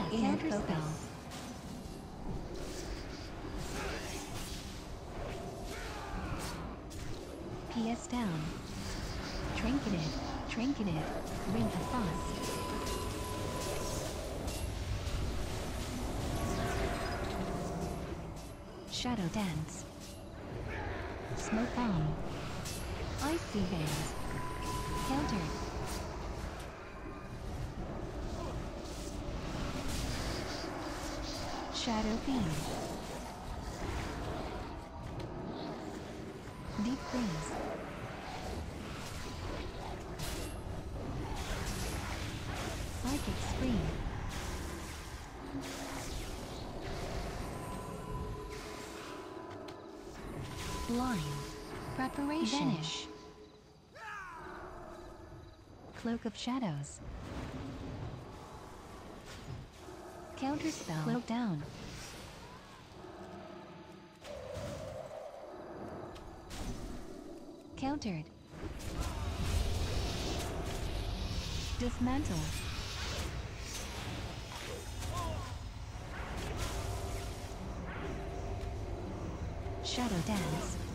Inner focus. PS down. Trinketed. Trinketed. Ring of Frost. Shadow Dance. Smoke Bomb. Icy Veins. Countered. Shadow Fiend. Deep Freeze. Psychic Scream. Blind. Preparation. Vanish. Cloak of Shadows. Counterspell. Cloak down. Countered. Dismantle. Shadow Dance.